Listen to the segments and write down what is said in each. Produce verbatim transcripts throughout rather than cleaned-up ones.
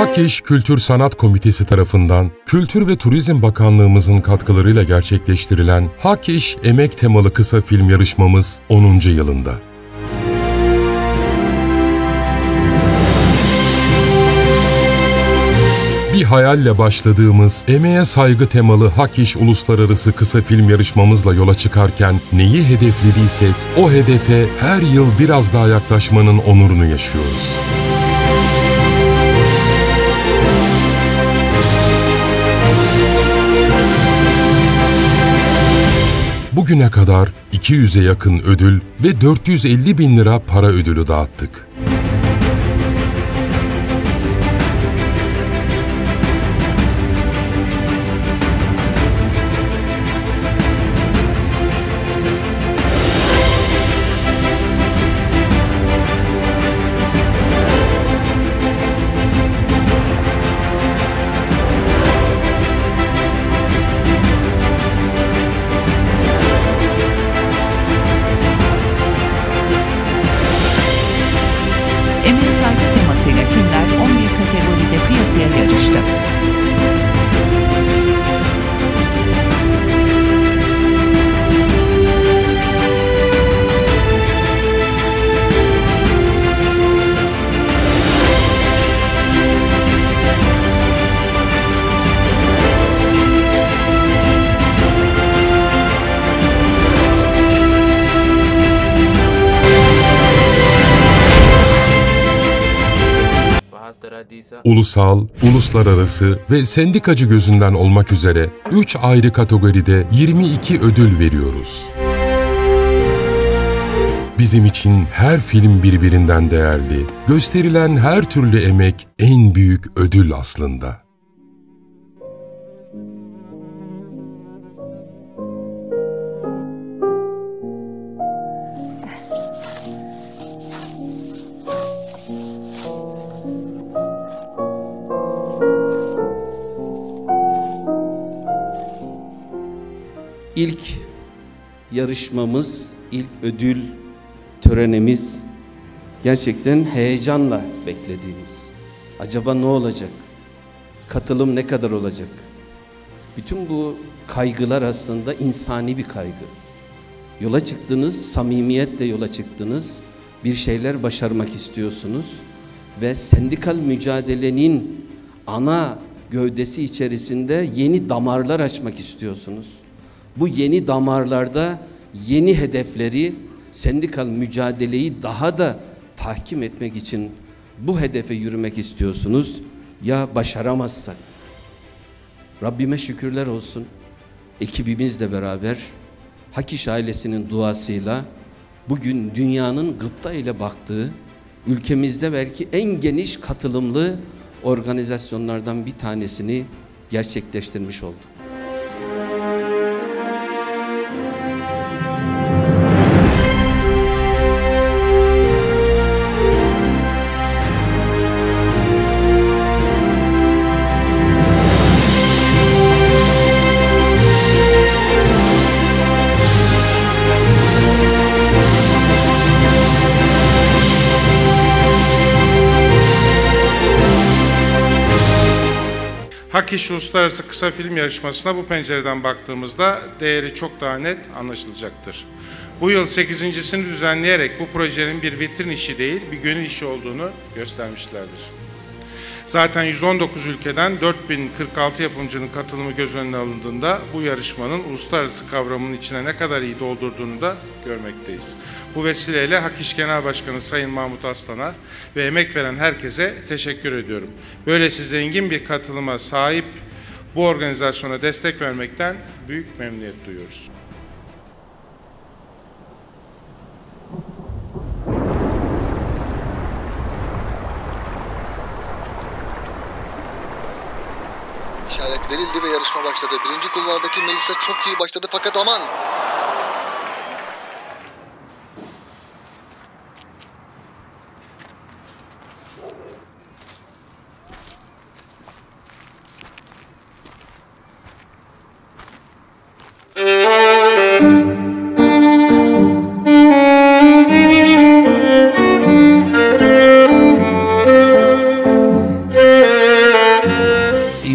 Hakkeş Kültür Sanat Komitesi tarafından Kültür ve Turizm Bakanlığımızın katkılarıyla gerçekleştirilen Hakkeş Emek temalı kısa film yarışmamız onuncu yılında. Bir hayalle başladığımız emeğe saygı temalı Hakkeş Uluslararası Kısa Film yarışmamızla yola çıkarken neyi hedeflediysek o hedefe her yıl biraz daha yaklaşmanın onurunu yaşıyoruz. Bugüne kadar iki yüze yakın ödül ve dört yüz elli bin lira para ödülü dağıttık. Emeğe saygı temasıyla filmler on bir kategoride kıyasıya yarıştı. Ulusal, uluslararası ve sendikacı gözünden olmak üzere üç ayrı kategoride yirmi iki ödül veriyoruz. Bizim için her film birbirinden değerli, gösterilen her türlü emek en büyük ödül aslında. İlk yarışmamız, ilk ödül törenimiz gerçekten heyecanla beklediğimiz. Acaba ne olacak? Katılım ne kadar olacak? Bütün bu kaygılar aslında insani bir kaygı. Yola çıktınız, samimiyetle yola çıktınız, bir şeyler başarmak istiyorsunuz ve sendikal mücadelenin ana gövdesi içerisinde yeni damarlar açmak istiyorsunuz. Bu yeni damarlarda yeni hedefleri, sendikal mücadeleyi daha da tahkim etmek için bu hedefe yürümek istiyorsunuz. Ya başaramazsak? Rabbime şükürler olsun. Ekibimizle beraber Hakkeş ailesinin duasıyla bugün dünyanın gıpta ile baktığı, ülkemizde belki en geniş katılımlı organizasyonlardan bir tanesini gerçekleştirmiş olduk. Hakkeş Uluslararası Kısa Film Yarışması'na bu pencereden baktığımızda değeri çok daha net anlaşılacaktır. Bu yıl sekizincisini düzenleyerek bu projenin bir vitrin işi değil, bir gönül işi olduğunu göstermişlerdir. Zaten yüz on dokuz ülkeden dört bin kırk altı yapımcının katılımı göz önüne alındığında bu yarışmanın uluslararası kavramının içine ne kadar iyi doldurduğunu da görmekteyiz. Bu vesileyle Hakkeş Genel Başkanı Sayın Mahmut Aslan'a ve emek veren herkese teşekkür ediyorum. Böylesi zengin bir katılıma sahip bu organizasyona destek vermekten büyük memnuniyet duyuyoruz. İşaret verildi ve yarışma başladı. Birinci kulvardaki Melisa çok iyi başladı fakat aman!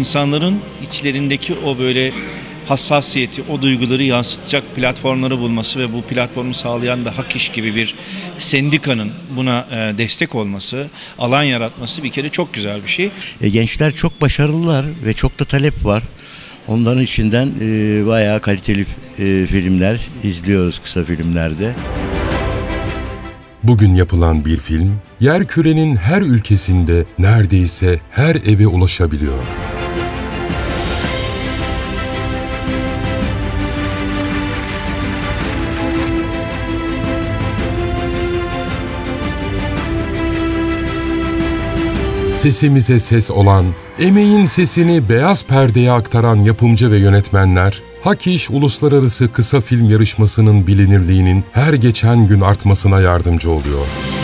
insanların içlerindeki o böyle hassasiyeti, o duyguları yansıtacak platformları bulması ve bu platformu sağlayan da Hak İş gibi bir sendikanın buna destek olması, alan yaratması bir kere çok güzel bir şey. E, gençler çok başarılılar ve çok da talep var. Onların içinden e, bayağı kaliteli e, filmler izliyoruz kısa filmlerde. Bugün yapılan bir film, yerkürenin her ülkesinde neredeyse her eve ulaşabiliyor. Sesimize ses olan, emeğin sesini beyaz perdeye aktaran yapımcı ve yönetmenler, Hak İş Uluslararası Kısa Film Yarışması'nın bilinirliğinin her geçen gün artmasına yardımcı oluyor.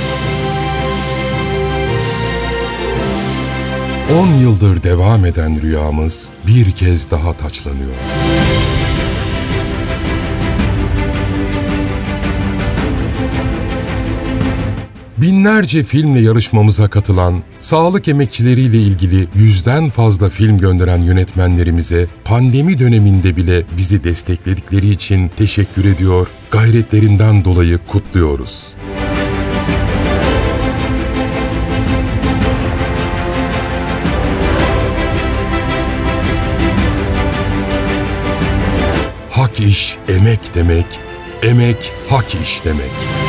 on yıldır devam eden rüyamız bir kez daha taçlanıyor. Binlerce filmle yarışmamıza katılan, sağlık emekçileriyle ilgili yüzden fazla film gönderen yönetmenlerimize pandemi döneminde bile bizi destekledikleri için teşekkür ediyor, gayretlerinden dolayı kutluyoruz. Hak iş, emek demek, emek hak iş demek.